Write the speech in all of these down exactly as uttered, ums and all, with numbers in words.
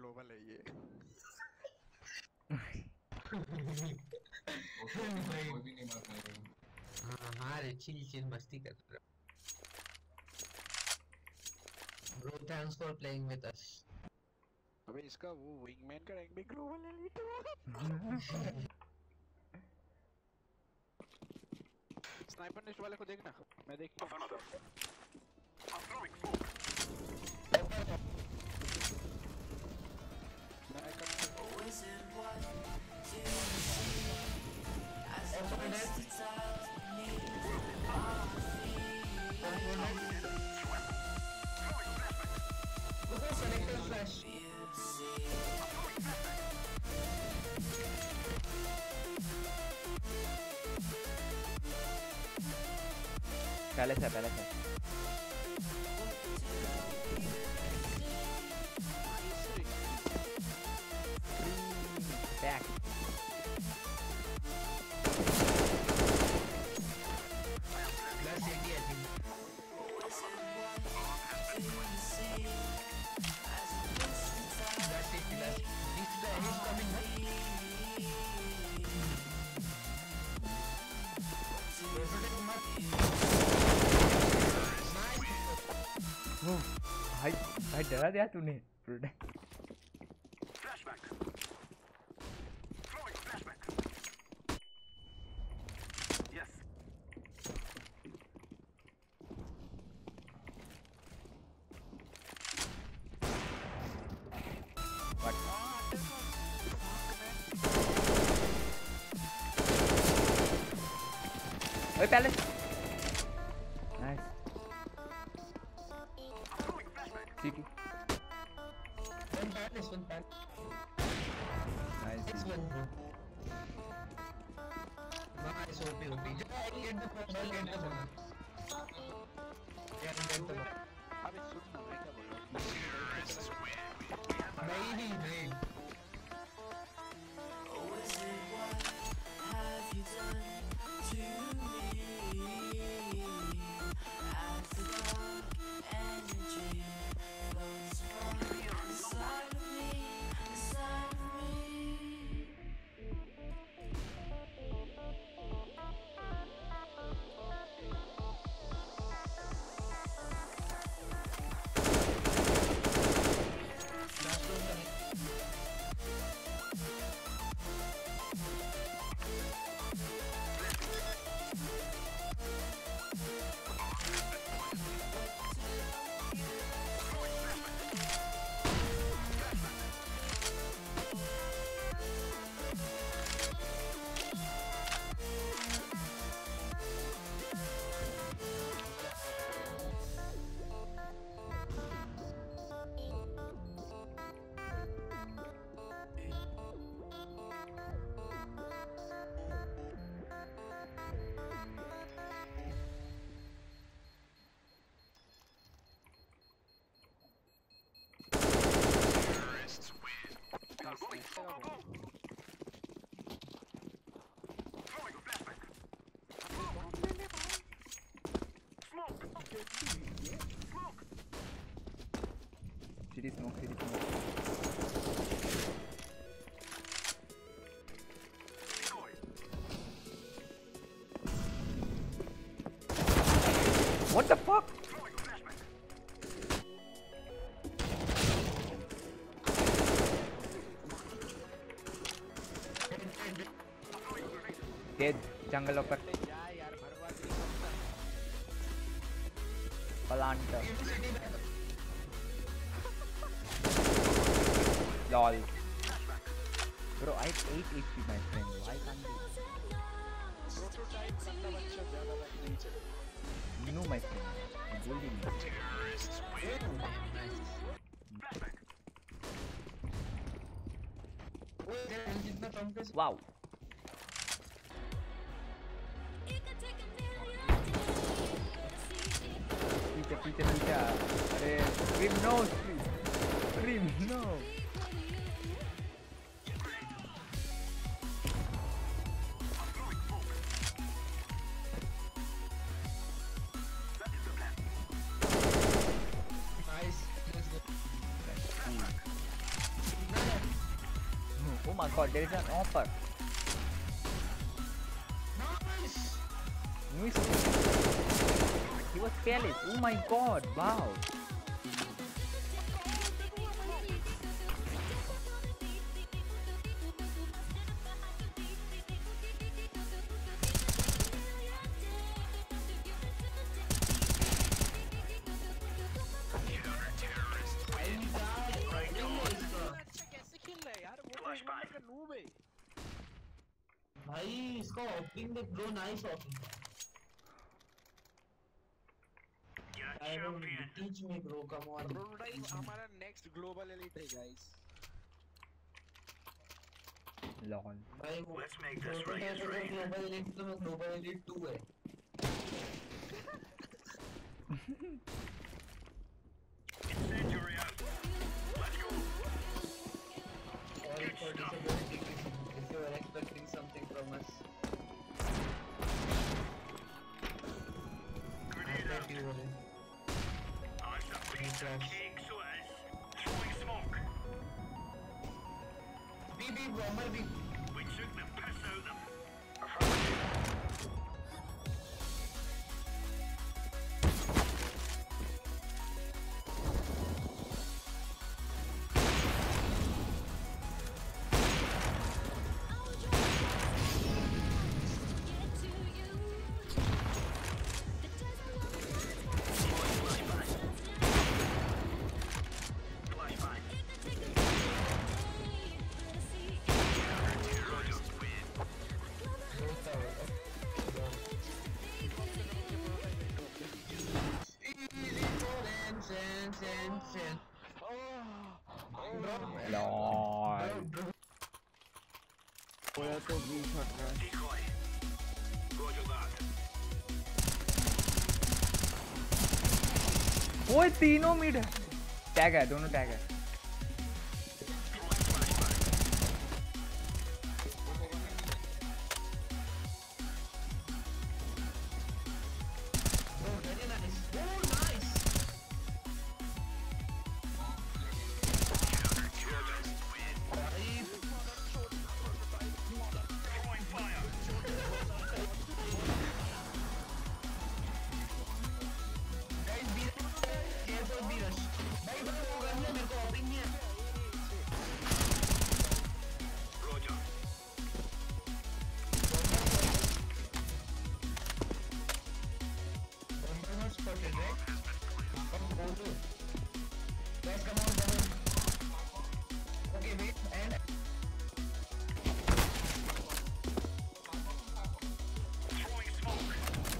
Global है ये। कोई भी नहीं मार पाएगा। हाँ हाँ रे चिल चिल मस्ती कर रहा। Bro, thanks for playing with us. अबे इसका वो विंगमैन का रैंक भी ग्लोबल है लीटो। स्नाइपर नेस्ट वाले को देखना, मैं देखता हूँ। पहले से पहले से बैक भाई भाई डरा दिया तूने। Oi, pele. Nice. Cheeky. One palace, one palace. Nice. This one, bro. Nice, O P, O P. Just I'll get the phone, I'll get the phone. Yeah, I'll get the phone. अबे सुन ना मैं क्या बोल रहा हूँ। नहीं नहीं नहीं। City smoke, city smoke. What the fuck? Dead, jungle upper. Plant. Lol. Bro, I have eight H P, my friend. Why can't you? You know, my friend. I'm holding you. Wow. Pizza, pizza, pizza. Arey, Scream, no, Scream. Scream, no. my god, there is an offer. Nice. He was fearless. Oh my god, wow. भाई इसका opening देख bro nice opening teach me bro come on prototype हमारा next global elite है guys lol भाई let's make this global elite तो global elite too है Incendiary out. Let's go. Sorry for disappointing you if you were expecting something from us. Grenade out. You were in. Eyes up, piece of cake, so it is. Throwing smoke. B B bomber B. We took the piss out of them. Lol पूरा तो भी छट रहा है Decoy. Roger that. ओए तीनों mid है tag है दोनों टैग है Throwing fire. Guys, B careful B rush. भाई भाई वो गन है मेरे को ओपनिंग नहीं है. Roger. Bomber not spotted, right? Come go to. Guys, come on, come on. Okay, wait and. Throwing smoke.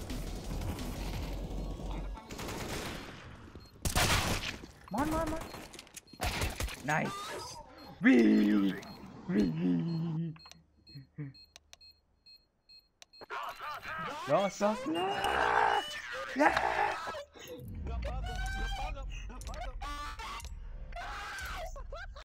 Man man man nice we we Lost of love.